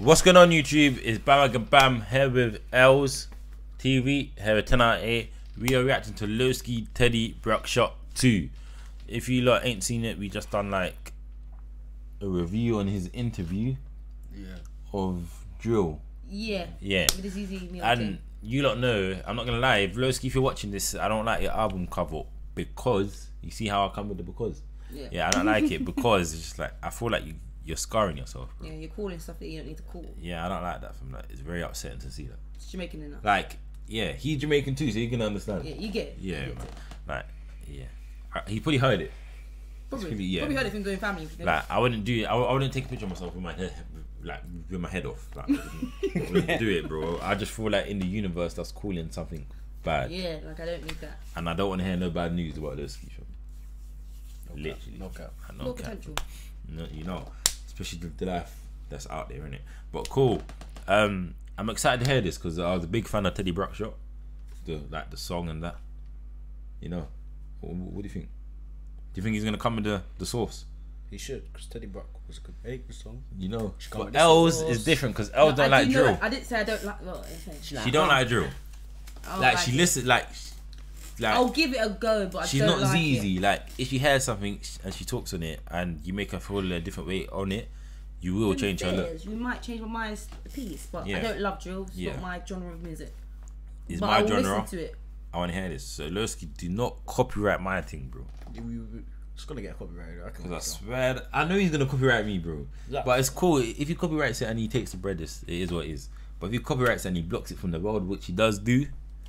What's going on YouTube? It's Bam here with Els TV, here with 10 out of 8. We are reacting to Lowski Teddy Bruckshot 2. If you lot ain't seen it, we just done like a review on his interview of Drill. Yeah. It is easy. And you lot know, I'm not gonna lie, if Lowski, if you're watching this, I don't like your album cover because you see how I come with the because. Yeah, I don't like it because it's just like I feel like you're scarring yourself, bro. Yeah, you're calling stuff that you don't need to call. Yeah, I don't like that from like, it's very upsetting to see that. It's Jamaican enough. Like, yeah, he's Jamaican too, so you can understand. Yeah, you get it. Yeah, man. Like, yeah. He probably heard it. Probably heard it from doing family. Like, I wouldn't do it. I wouldn't take a picture of myself with my head, like with my head off. Like, I wouldn't do it, bro. I just feel like in the universe that's calling something bad. Yeah, like I don't need that. And I don't want to hear no bad news about those ski shows. Literally, no potential. No, you know, especially the life that's out there, innit? But cool. I'm excited to hear this because I was a big fan of Teddy Bruckshot, the song and that. You know, what do you think? Do you think he's gonna come with the sauce? He should, because Teddy Bruck was a good song. You know, but Els is different because Els don't like drill. I didn't say I don't like. Well, she don't like drill. Like she listens like. I'll give it a go, but she's I don't not like ZZ. Like if she hears something and she talks on it, and you make her feel a different way on it, you will change her look. You might change my mind a piece, but I don't love drill. It's not my genre of music. It's but my I will genre. Listen to it. I want to hear this. So Lowski, do not copyright my thing, bro. It's gonna get copyrighted. I swear, I know he's gonna copyright me, bro. But it's cool if he copyrights it and he takes the bread. It is what it is. But if he copyrights it and he blocks it from the world, which he does do,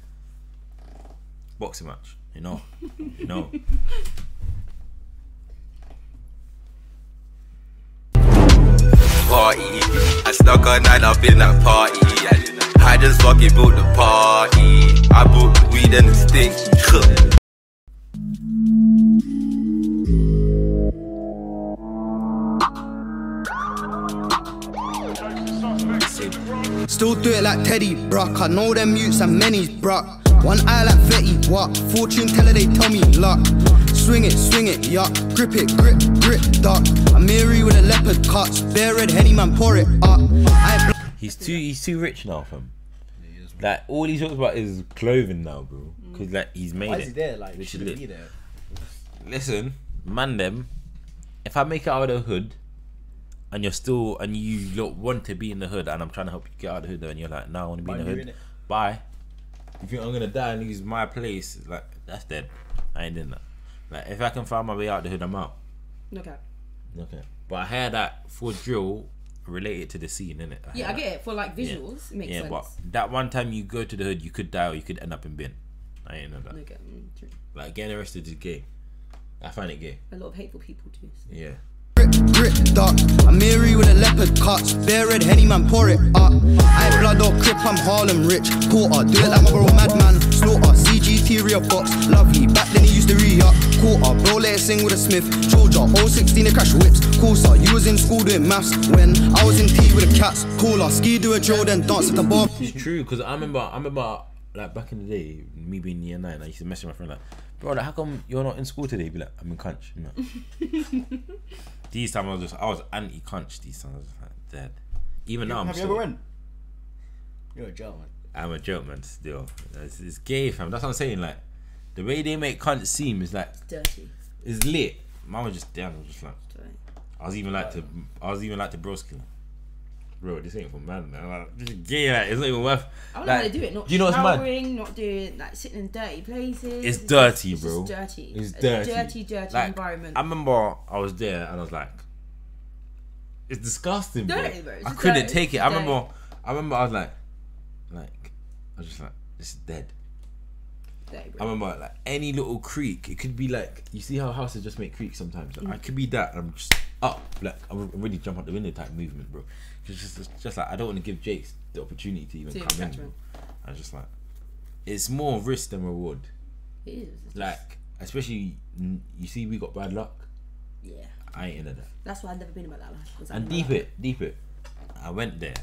boxing match. You know, Party, I snuck a night up in that party. I just fucking built the party. I bought the weed and the stick. Still do it like Teddy Bruck. I know them mutes and many's Bruck. One eye like Fetty, what? Fortune teller, they tell me luck. Swing it, yuck. Grip it, grip, duck. I'm Mary with a leopard cuts. Bare red Henny, man, pour it up. He's too rich now, fam. Like all he talks about is clothing now, bro. Cause like he's made it. Why is he there? Like he shouldn't be there. Listen, man, them. If I make it out of the hood, and you look want to be in the hood, and I'm trying to help you get out of the hood, and you're like, no, I want to be in the hood. Bye. You think I'm gonna die and use my place? Like that's dead. I ain't doing that. Like if I can find my way out the hood, I'm out. Okay. But I heard that for drill related to the scene, innit? I get it for like visuals. It makes sense. But that one time you go to the hood, you could die or you could end up in bin. I ain't know that. Okay. True. Like getting arrested is gay. I find it gay. A lot of hateful people do. So. Yeah. Grip, duck. I'm Mary with a leopard cuts. Bare red Henny, man, pour it up. I ain't blood or crip, I'm Harlem rich. Porter, do it like my bro, madman. Slaughter, CGT, real box. Lovely, back then he used to re-up. Quarter, bro, let it sing with a Smith. Georgia, 016, they crash whips. Cool, sir, you was in school doing maths. When I was in tea with the cats. Cooler, ski, do a drill, then dance at the bar. It's true, because I remember, like back in the day, me being year 9, I used to message my friend like, bro, like, how come you're not in school today? He'd be like, I'm in Cunch. You know? These times I was anti-Cunch. These times I was just like dead. Even now I'm Have you ever went? You're a joke, man. I'm a joke, man. Still, it's gay, fam. That's what I'm saying. Like the way they make Cunch seem is like It's dirty. It's lit. Mine was just damn. I was just like, I was even like to broski. Bro, this ain't for man. Like, this is gay. Like, it's not even worth. I don't know how to do it. Not do you know what's showering, not doing like sitting in dirty places. It's dirty, it's bro. Just dirty. It's dirty like, I environment. remember I was there and I was like, it's disgusting, bro. Dirty, bro. I couldn't take it. I remember I was like, I was just like, this is dead. Dirty, I remember like any little creak. It could be like, you see how houses just make creaks sometimes. Like, I could be that. And I'm just up, like I'm ready to jump out the window type movement, bro. It's just like I don't want to give Jakes the opportunity to even come in. Bro. I was just like, it's more risk than reward. It is. Like, especially you see, we got bad luck. Yeah. I ain't into that. That's why I've never been about that life. And deep it. I went there.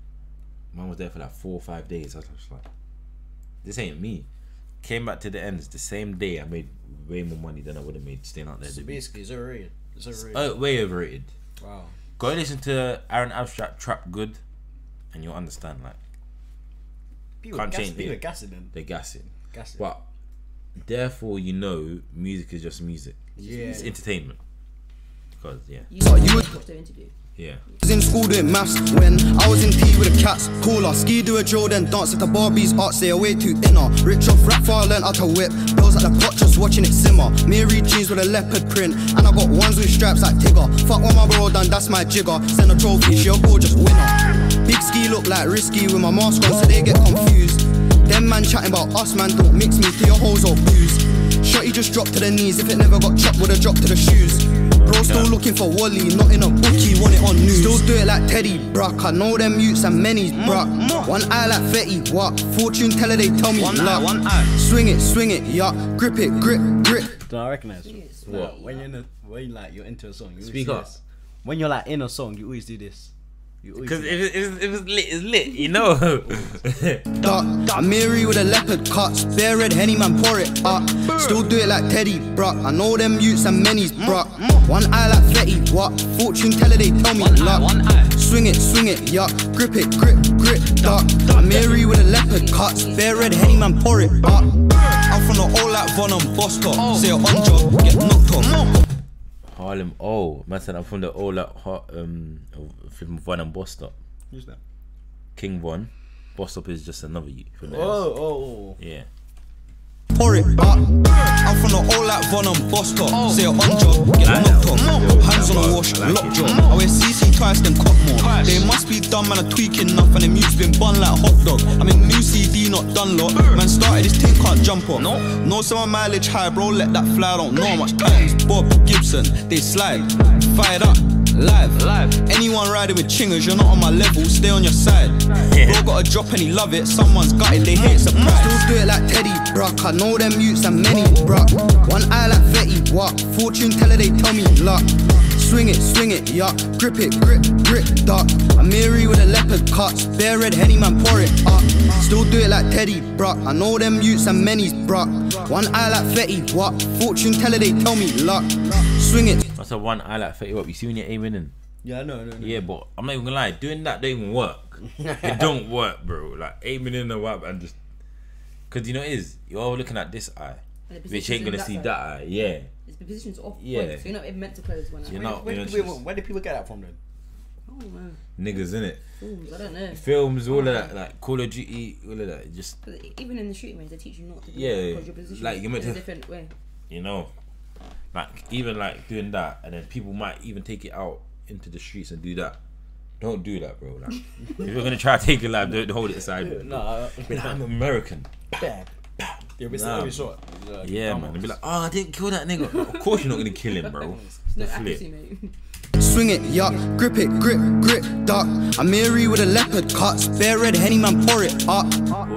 Man was there for like 4 or 5 days. I was just like, this ain't me. Came back to the ends the same day. I made way more money than I would have made staying out there. So basically, it's overrated. Oh, way overrated. Wow. Go listen to Aaron Abstract Trap Good. and you'll understand. Like, people can't change people it. gassing them. They're gassing. Gassing. But therefore, you know, music is just music. Yeah. It's entertainment. Because You watched the interview. yeah. I was in school doing maths when I was in tea with the cats. Cooler, ski do a drill, then dance at the Barbie's art, stay away too inner. Rich off rap far, learned how to whip. Girls at the pot just watching it simmer. Mary jeans with a leopard print, and I got ones with stripes like Tigger. Fuck what my bro done, that's my jigger. Send a trophy, she a gorgeous winner. Big ski look like risky with my mask on, so they get confused. Them man chatting about us, man, don't mix me to your hoes or booze. Shotty just dropped to the knees, if it never got chopped, would've dropped to the shoes. Bro still looking for Wally, not in a bookie, want it on news. Still do it like Teddy, bruh, I know them youths and many's, bruh. One eye like Fetty, what? Fortune teller, they tell me luck. Swing it, yeah. Grip it, grip. Do I recognize What? when you're into a song, you always Speak do up. this. When you're like in a song, you always do this. Because if it's lit, it's lit, you know. I'm Mary with a leopard cuts, bare red Henny man pour it up. Still do it like Teddy, bruh. I know them youths and many's, bruh. One eye like Fetty, what? Fortune teller, they tell me luck. Swing it, yeah. Grip it, grip, duck. I'm Mary with a leopard cuts, bare red Henny man pour it up. I'm from the old like Von and Boston. Say you're on job, get knocked on. Harlem, man said I'm from the old from Von and Bostop. Who's that? King Von. Bostop is just another you. Oh. Yeah. Pour it up. I'm from the old like Von and Boston. Say you're on job, get knocked on. Hands on the wash, lockjaw. I wear CC twice, then cop more. They must be dumb, man, are tweaking enough, and them youths been bun like hot dog. I'm in new CD, not done lot. Man started this thing, can't jump on. No summer mileage high, bro, let that fly, don't know much times. Bob Gibson, they slide, fired up. Live. Anyone riding with chingers, you're not on my level, stay on your side. Bro got a drop and he love it, someone's got it, they hate surprise. Still do it like Teddy, bruh, I know them youths and many, bruh. One eye like Fetty, what? Fortune teller, they tell me luck. Swing it, yeah. Grip it, grip, duck. I'm Mary with a leopard cuts, bare red Henny man pour it up. Still do it like Teddy, bruh, I know them youths and many's, bruh. One eye like Fetty, what? Fortune teller, they tell me luck. Swing it. That's a one eye like 30 up. You see when you're aiming in? Yeah, I know. Yeah, but I'm not even gonna lie, doing that don't even work. It don't work, bro. Like aiming in the web and just, cause you know it is. You're all looking at this eye, which ain't gonna see that eye. Yeah. It's the position's off. Yeah. Point, so you're not even meant to close one eye. You're not. Where do people get that from then? Oh man. Niggas innit? Films, I don't know. Films, all of that, like Call of Duty, all of that. Just even in the shooting range, they teach you not to do yeah, that because your position like, is you're meant in a to, different way. You know, like even like doing that, and then people might even take it out into the streets and do that. Don't do that, bro. Like, if you're gonna try to take it live, don't hold it aside. No, I'm American. Yeah, Nah. short. Yeah, man. They'll be like, oh, I didn't kill that nigga. Of course you're not gonna kill him, bro. No The accuracy, flip. mate. Swing it, yeah. Grip it, grip, duck. I'm Mary with a leopard cuts, bare red Henny man pour it up.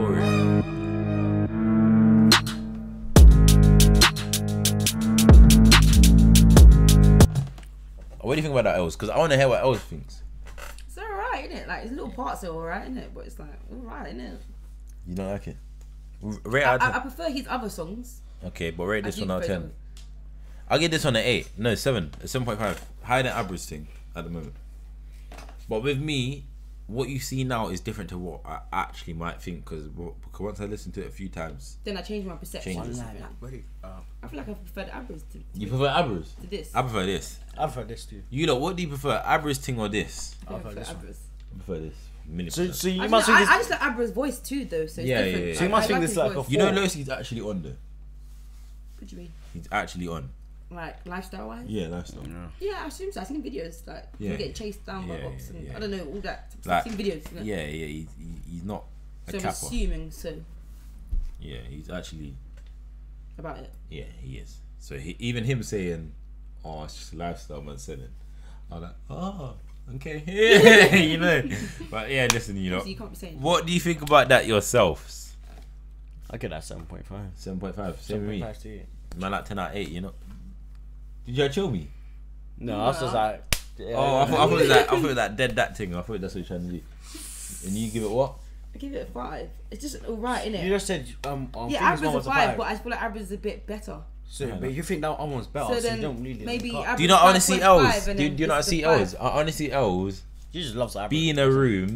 What do you think about that, Els? Because I want to hear what Els thinks. It's alright, isn't it? Like, it's little parts are alright, isn't it? But it's like, alright, isn't it? You don't like it? Rate out of 10. I prefer his other songs. Okay, but rate this I one do out of prefer 10. I'll give this one an 8. No, 7. A 7.5. Higher than Abra's thing at the moment. But with me, what you see now is different to what I actually might think. Because once I listened to it a few times. Then I changed my perception. Changes. I feel like I preferred Abra's to You prefer Abra's? to this. I prefer this. I've heard this too. You know, what do you prefer? Abra's thing or this? I I've heard prefer this one. Abra's. I prefer this. Mini So percent. you I must think this. just like Abra's voice too, though. So it's Yeah, different. yeah, yeah. So you must think like this like his a voice. You know, Loski's actually on though. What do you mean? He's actually on. Like lifestyle wise? Yeah, that's not. Yeah, I assume so. I've seen videos like Yeah. him getting chased down by Yeah, cops and yeah. I don't know all that. Like, I've seen videos. You know? Yeah, he's not a So I'm capper. assuming so Yeah, he's actually. about it. Yeah, he is. So even him saying, "Oh, it's just a lifestyle man selling," I'm like, "Oh, okay, yeah," you know. But yeah, listen, you know, So you can't be saying. what do you think about that yourselves? I get that 7.5. 7.5. Same with me. 7.5 to you. Man, like 10 out of 8. You know. Did you chill me? No, I was just like. Yeah, Oh, I thought it was that. I thought it was that dead that thing. I thought that's what you're trying to do. And you give it what? I give it a 5. It's just alright, innit? You just said Yeah, Abra's Abra's a 5, but I feel like Abra's a bit better. So, but you think that other one's better, So so, then you don't really. maybe cut. Abra's Do you not honestly 5.5 Els? and Do then you not this is see the 5. Els? I honestly Els. You just love Abra. Be in a room,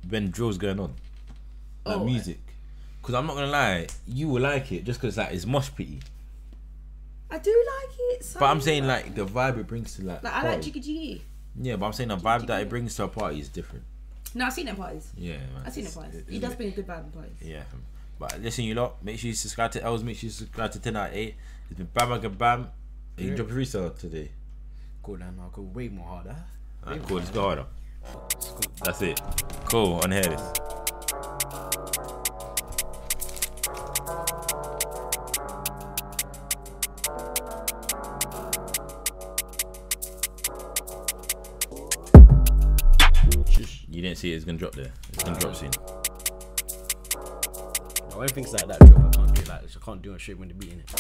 when drill's going on, like Oh, music. Because I'm not gonna lie, you will like it just because like it's mosh pitty. I do like it. So But I'm saying like the vibe it brings to like. I like party. jiggy jiggy. Yeah, but I'm saying the vibe that it brings to a party is different. No, I've seen it at parties. Yeah, man. I've seen it at parties. It's He does lit. bring a good vibe at parties. Yeah, but listen, you lot, make sure you subscribe to Els. Make sure you subscribe to 10 out of 8. It's been Bam Bam. You can drop a freestyle today. Go down now. Go way more harder. Alright, cool. Let's go harder. That's it. Cool. On here this. You didn't see it. It's gonna drop there. It's gonna drop soon. No, when things like that drop, I can't do like this. I can't do a shit when they're beating it.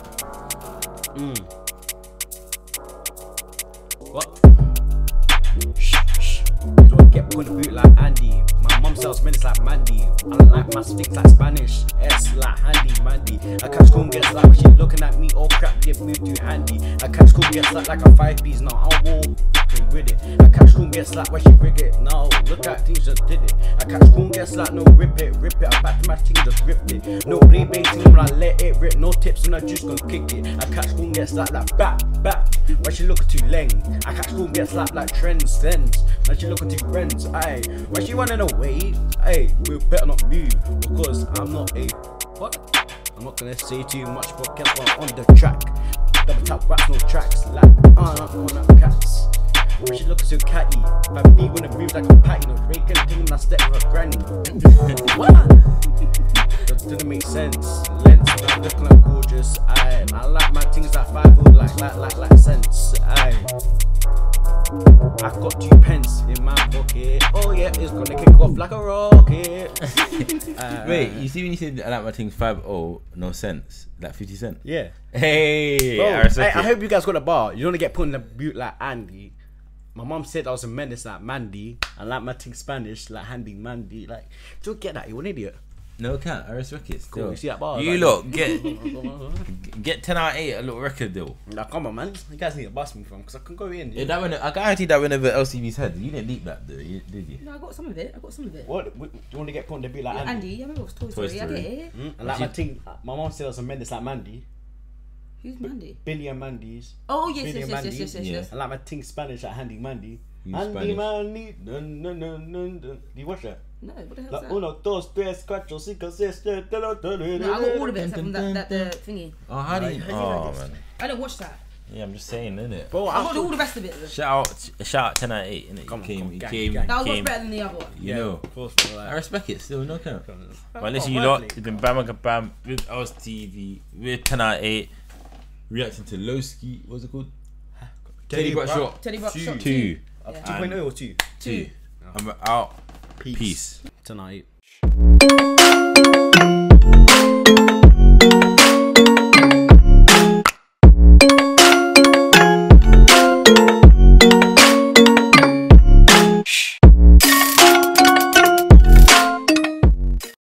What? Shh. Don't get put a boot like Andy. My mum sells minutes like Mandy. I don't like my sticks like Spanish. S like handy, Mandy. I catch school gets like she looking at me. Oh crap, get moved too handy. I catch school gets like a 5-piece. Now I'll walk with it. I catch school gets like when she rig it. No, look at things just did it. I catch school gets like no rip it. I back to my team just ripped it. No play baiting, I'm like let it rip. No tips and I just gonna kick it. I catch school gets like back. When she looking too leng. I catch school gets like trends sense. When she looking too friends, aye. When she running away, aye, we better not move because I'm not a what? I'm not gonna say too much, but guess what? On the track, double tap raps, no tracks, like on that cats. When she looking so catty, but me when it moves like a patty, no raking thing when I step with a granny. What? That didn't make sense. Lens, I'm looking like gorgeous. Aye, I like my things like 5 wood, like sense. Aye. I got 2 pence in my pocket. Oh yeah, it's gonna kick off like a rocket. Wait, you see when you said I like my things 5-0, no sense, like 50 cent. Yeah. Hey, Bro, I respect I it. hope you guys got the bar. You don't wanna get put in the boot like Andy. My mom said I was a menace like Mandy. I like my thing Spanish like Handy Mandy. Like, don't get that. You're an idiot. No cat, I respect it. Still. Cool, you see that bar? You Like- look, get 10 out of 8 a little record deal. Nah, come on, man. You guys need to bust me from because I can go in. Yeah, that one, I guarantee that whenever LCB's head, you didn't leak that though, did you? No, I got some of it. What? Do you want to get put in the boot like Yeah, Andy? Andy, I remember it was Toy Toy Story. I Story. get it. And like my thing, my mom said I was a menace like Mandy. Who's Mandy? Billy and Mandy's. Oh yes, Billy and Mandy. Yeah. And like my thing Spanish like Handy Mandy. You Handy Spanish. Mandy. Dun, dun, dun, dun, dun. Do you watch that? No, what the hell's Like that? 1, 2, 3, 4, 5, 6, 7. No, I got all of it except from that the thingy. Oh, how do you? Oh man. I don't watch that. Yeah, I'm just saying, innit? Bro, I got all the rest of it. Shout out 10 out of 8, innit? Come on, He come on, came, gang, he gang. That was much came. better than the other one. You know. Of course, bro. I respect it still, no count. But But listen, you lot, it's been Bam Bam with us TV, with 10 out of 8, reacting to Lowski, what's it called? Teddy Buckshot Teddy Buckshot 2. Yeah. 2.0 or 2? 2. I'm out. Peace. Tonight.